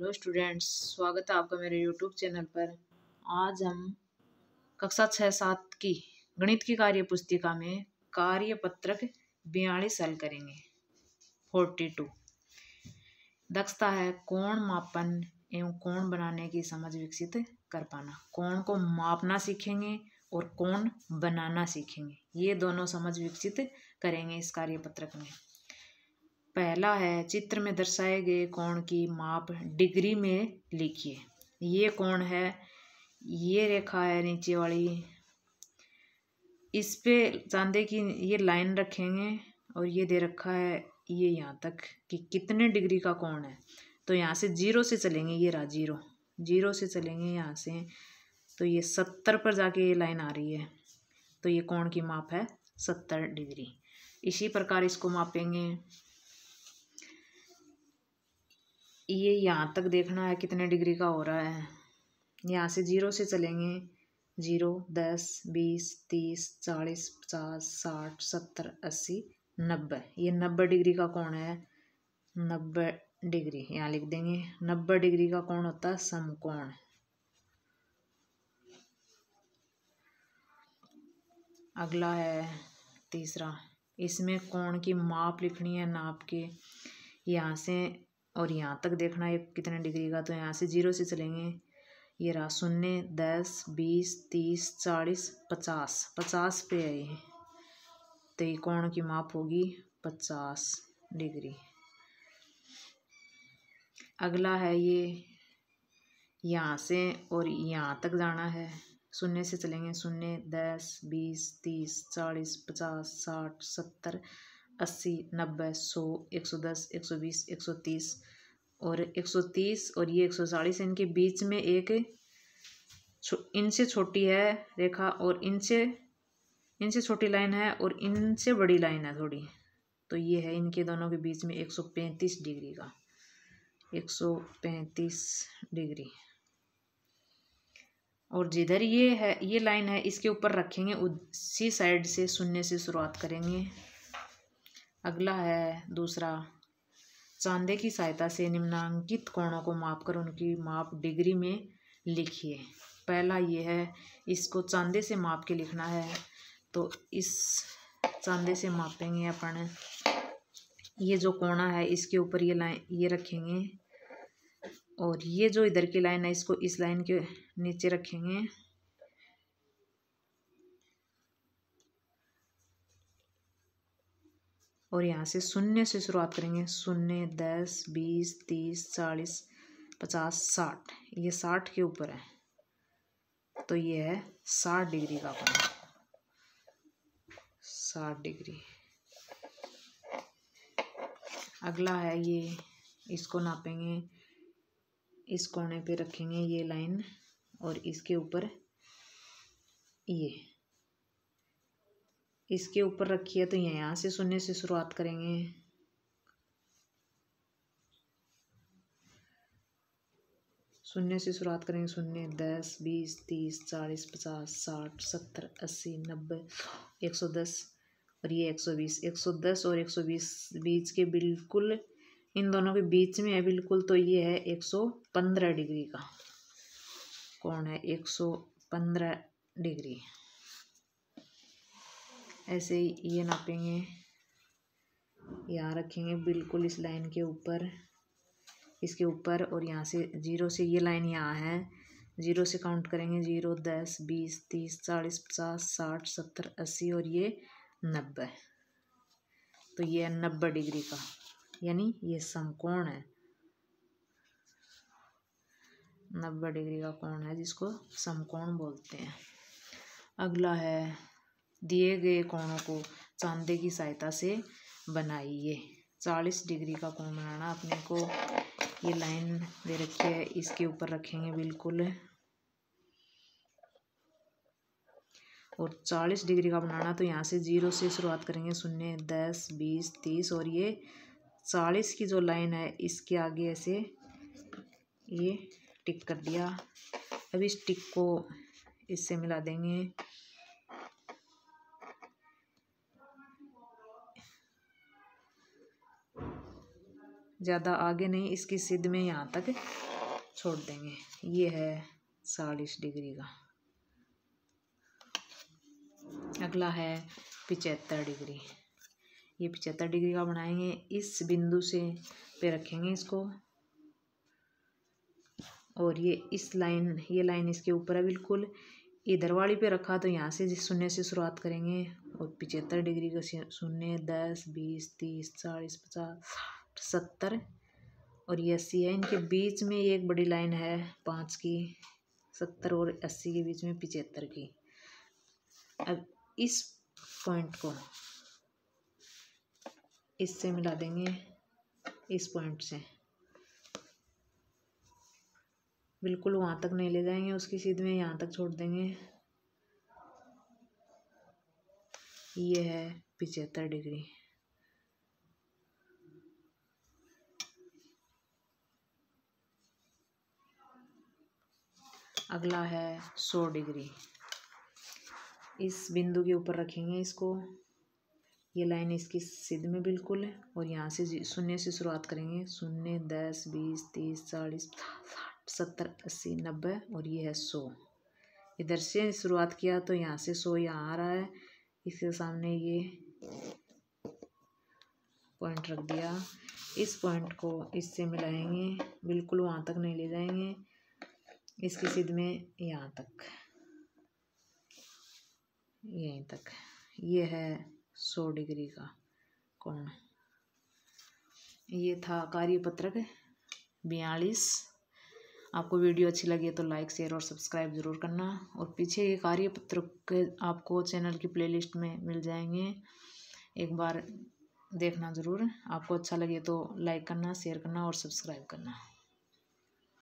Hello students, स्वागत है आपका मेरे यूट्यूब चैनल पर। आज हम कक्षा 6-7 की गणित की कार्य पुस्तिका में कार्य पत्रक 42 हल करेंगे। 42 दक्षता है कोण मापन एवं कोण बनाने की समझ विकसित कर पाना। कोण को मापना सीखेंगे और कोण बनाना सीखेंगे। ये दोनों समझ विकसित करेंगे इस कार्य पत्रक में। पहला है चित्र में दर्शाए गए कोण की माप डिग्री में लिखिए। ये कोण है, ये रेखा है नीचे वाली, इस पे चांदे की ये लाइन रखेंगे और ये दे रखा है ये यहाँ तक कि कितने डिग्री का कोण है। तो यहाँ से 0 से चलेंगे, ये रहा 0 से चलेंगे यहाँ से, तो ये 70 पर जाके ये लाइन आ रही है, तो ये कोण की माप है 70 डिग्री। इसी प्रकार इसको मापेंगे। ये यहाँ तक देखना है कितने डिग्री का हो रहा है। यहाँ से 0 से चलेंगे, 0, 10, 20, 30, 40, 50, 60, 70, 80, 90। ये 90 डिग्री का कोण है। 90 डिग्री यहाँ लिख देंगे। 90 डिग्री का कोण होता है समकोण। अगला है तीसरा, इसमें कोण की माप लिखनी है, नाप के यहाँ से और यहाँ तक देखना है कितने डिग्री का। तो यहाँ से 0 से चलेंगे, ये रहा 0, 10, 20, 30, 40, 50, 50 पे है ये, तो ये कोण की माप होगी 50 डिग्री। अगला है ये यहाँ से और यहाँ तक जाना है। 0 से चलेंगे, 0, 10, 20, 30, 40, 50, 60, 70, 80, 90, 100, 110, 120, 130 और 130 और ये 140। इनके बीच में एक इनसे छोटी है रेखा और इनसे छोटी लाइन है और इनसे बड़ी लाइन है थोड़ी, तो ये है इनके दोनों के बीच में 135 डिग्री का, 135 डिग्री। और जिधर ये है ये लाइन है इसके ऊपर रखेंगे, उसी साइड से 0 से शुरुआत करेंगे। अगला है दूसरा, चांदे की सहायता से निम्नांकित कोणों को मापकर उनकी माप डिग्री में लिखिए। पहला ये है, इसको चांदे से माप के लिखना है, तो इस चांदे से मापेंगे अपन। ये जो कोणा है इसके ऊपर ये लाइन ये रखेंगे और ये जो इधर की लाइन है इसको इस लाइन के नीचे रखेंगे और यहाँ से 0 से शुरुआत करेंगे। 0, 10, 20, 30, 40, 50, 60, ये 60 के ऊपर है, तो ये है 60 डिग्री का कोण, 60 डिग्री। अगला है ये, इसको नापेंगे, इस कोने पे रखेंगे ये लाइन और इसके ऊपर ये इसके ऊपर रखिए, तो यहाँ से 0 से शुरुआत करेंगे। 0 से शुरुआत करेंगे, 0, 10, 20, 30, 40, 50, 60, 70, 80, 90, 110 और ये 120। 110 और 120 बीच के बिल्कुल, इन दोनों के बीच में है बिल्कुल, तो ये है 115 डिग्री का कोण है, 115 डिग्री। ऐसे ही ये नापेंगे, यहाँ रखेंगे बिल्कुल इस लाइन के ऊपर, इसके ऊपर, और यहाँ से 0 से ये लाइन यहाँ है, 0 से काउंट करेंगे, 0, 10, 20, 30, 40, 50, 60, 70, 80 और ये 90, तो ये है 90 डिग्री का, यानी ये समकोण है। 90 डिग्री का कोण है जिसको समकोण बोलते हैं। अगला है, दिए गए कोणों को चांदे की सहायता से बनाइए। 40 डिग्री का कोण बनाना अपने को। ये लाइन दे रखी है, इसके ऊपर रखेंगे बिल्कुल और 40 डिग्री का बनाना, तो यहाँ से 0 से शुरुआत करेंगे। 0, 10, 20, 30 और ये 40 की जो लाइन है इसके आगे ऐसे ये टिक कर दिया। अब इस टिक को इससे मिला देंगे, ज़्यादा आगे नहीं, इसकी सिद में यहाँ तक छोड़ देंगे। ये है 40 डिग्री का। अगला है 75 डिग्री। ये 75 डिग्री का बनाएंगे। इस बिंदु से पे रखेंगे इसको, और ये इस लाइन, ये लाइन इसके ऊपर है बिल्कुल। इधर वाली पे रखा तो यहाँ से शून्य से शुरुआत करेंगे, और 75 डिग्री का शून्य 10 20 30 40 50 60 और ये 80 है। इनके बीच में एक बड़ी लाइन है 5 की, 70 और 80 के बीच में 75 की। अब इस पॉइंट को इससे मिला देंगे, इस पॉइंट से बिल्कुल वहाँ तक नहीं ले जाएंगे, उसकी सीध में यहाँ तक छोड़ देंगे। ये है 75 डिग्री। अगला है 100 डिग्री। इस बिंदु के ऊपर रखेंगे इसको, ये लाइन इसकी सिद में बिल्कुल है, और यहाँ से शून्य से शुरुआत करेंगे। 0 10 20 30 40 50 60 70 80 90 और ये है 100। इधर से शुरुआत किया तो यहाँ से 100 यहाँ आ रहा है, इसके सामने ये पॉइंट रख दिया। इस पॉइंट को इससे मिलाएंगे, बिल्कुल वहाँ तक नहीं ले जाएंगे, इसकी सिद में यहाँ तक, यहीं तक। ये है 100 डिग्री का कोण। ये था कार्यपत्रक 42। आपको वीडियो अच्छी लगी है तो लाइक शेयर और सब्सक्राइब ज़रूर करना, और पीछे ये कार्यपत्रक आपको चैनल की प्लेलिस्ट में मिल जाएंगे, एक बार देखना ज़रूर। आपको अच्छा लगे तो लाइक करना, शेयर करना और सब्सक्राइब करना।